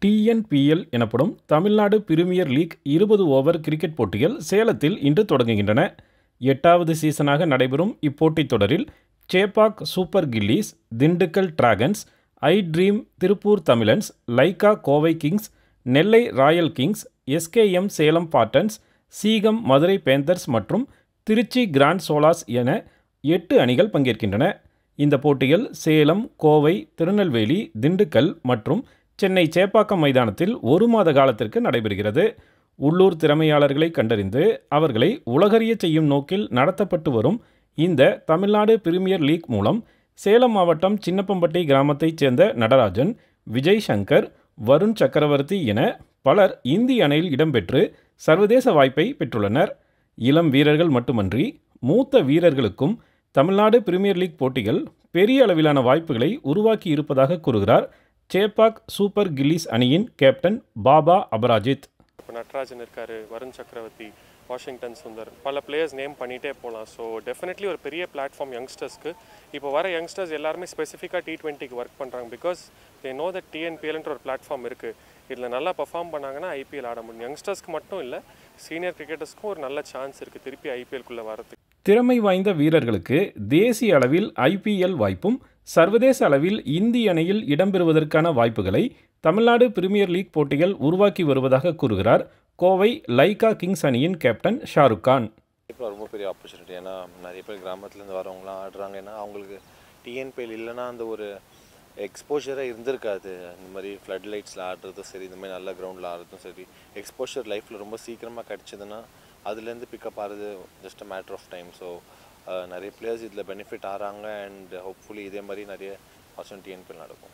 TNPL எனப்படும் Tamil Nadu Premier League 20 over cricket போட்டிகள் சேலத்தில் இன்று தொடங்குகின்றன. 8வது சீசனாக நடைபெறும் இப்போட்டித் தொடரில் Chepauk Super Gillies, Dindigul Dragons, I Dream Tiruppur Tamizhans, Lyca Kovai Kings, Nellai Royal Kings, SKM Salem Spartans, Siechem Madurai Panthers மற்றும் திருச்சி கிராண்ட் சோலாஸ் என 8 அணிகள் பங்கேற்கின்றன. இந்த போட்டிகள் சேலம், கோவை, திருநெல்வேலி, திண்டுக்கல் மற்றும் சென்னை சேப்பாக்கம் மைதானத்தில் 1 மாத காலத்திற்கு நடைபெறுகிறது. உள்ளூர் திறமையாளர்களை கண்டறிந்து அவர்களை உலகறிய செய்யும் நோக்கில் நடத்தப்பட்டு வரும் இந்த தமிழ்நாடு பிரீமியர் லீக் மூலம் சேலம் மாவட்டம் சின்னப்பம்பட்டி கிராமத்தைச் சேர்ந்த நடராஜன், விஜய் சங்கர், வருண் சக்கரவர்த்தி என பலர் இந்திய அணியில் இடம்பெற்று சர்வதேச வாய்ப்பை பெற்றுள்ளனர். இளம் வீரர்கள் மட்டுமன்றி மூத்த வீரர்களுக்கும் தமிழ்நாடு பிரீமியர் லீக் போட்டிகள் பெரிய அளவிலான வாய்ப்புகளை உருவாக்கி இருப்பதாக கூறுகிறார் சேப்பாக் சூப்பர் கில்லிஸ் அணியின் கேப்டன் பாபா அபராஜித். இப்போ நடராஜன் இருக்காரு, வருண் சக்கரவர்த்தி, வாஷிங்டன் சுந்தர், பல பிளேயர்ஸ் நேம் பண்ணிகிட்டே போகலாம். ஸோ டெஃபினெட்லி ஒரு பெரிய பிளாட்ஃபார்ம் யங்ஸ்டர்ஸ்க்கு. இப்போ வர யங்ஸ்டர்ஸ் எல்லாருமே ஸ்பெசிஃபிக்காக T20க்கு ஒர்க் பண்ணுறாங்க. பிகாஸ் தே நோ தட் TNPLன்ற ஒரு பிளாட்ஃபார்ம் இருக்குது. இதில் நல்லா பர்ஃபார்ம் பண்ணாங்கன்னா IPL ஆட முடியும். யங்ஸ்டர்ஸ்க்கு மட்டும் இல்லை, சீனியர் கிரிக்கெட்டர்ஸ்க்கும் ஒரு நல்ல சான்ஸ் இருக்குது திருப்பி IPLக்குள்ளே வரதுக்கு. திறமை வாய்ந்த வீரர்களுக்கு தேசிய அளவில் IPL வாய்ப்பும் சர்வதேச அளவில் இந்திய அணியில் இடம்பெறுவதற்கான வாய்ப்புகளை தமிழ்நாடு பிரீமியர் லீக் போட்டிகள் உருவாக்கி வருவதாக கூறுகிறார் கோவை லைக்கா கிங்ஸ் அணியின் கேப்டன் ஷாருக் கான். இப்போ ரொம்ப பெரிய ஆப்பர்ச்சுனிட்டி. ஏன்னா நிறைய பேர் கிராமத்துலேருந்து வரவங்களாம் ஆடுறாங்க. ஏன்னா அவங்களுக்கு TNPL இல்லைன்னா அந்த ஒரு எக்ஸ்போஷரே இருந்திருக்காது. இந்த மாதிரி ஃப்ளட் லைட்ஸில் ஆடுறதும் சரி, இந்த மாதிரி நல்ல கிரவுண்டில் ஆடுறதும் சரி, எக்ஸ்போஷர் லைஃப்பில் ரொம்ப சீக்கிரமாக கிடச்சிதுன்னா அதுலேருந்து பிக்கப் ஆகிறது just a matter of time. So நிறைய பிளேயர்ஸ் இதில் பெனிஃபிட் ஆகிறாங்க. அண்ட் ஹோப்ஃபுல்லி இதே மாதிரி நிறைய TNPL நடக்கும்.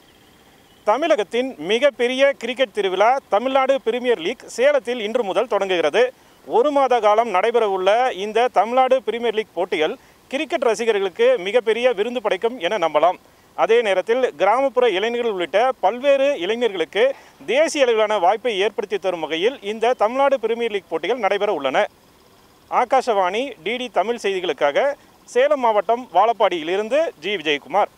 தமிழகத்தின் மிகப்பெரிய கிரிக்கெட் திருவிழா தமிழ்நாடு பிரீமியர் லீக் சேலத்தில் இன்று முதல் தொடங்குகிறது. 1 மாத காலம் நடைபெறவுள்ள இந்த தமிழ்நாடு பிரீமியர் லீக் போட்டிகள் கிரிக்கெட் ரசிகர்களுக்கு மிகப்பெரிய விருந்து படைக்கும் என நம்பலாம். அதே நேரத்தில் கிராமப்புற இளைஞர்கள் உள்ளிட்ட பல்வேறு இளைஞர்களுக்கு தேசிய அளவிலான வாய்ப்பை ஏற்படுத்தி தரும் வகையில் இந்த தமிழ்நாடு பிரீமியர் லீக் போட்டிகள் நடைபெற உள்ளன. ஆகாஷவாணி DD தமிழ் செய்திகளுக்காக சேலம் மாவட்டம் வாழப்பாடியிலிருந்து G. விஜயகுமார்.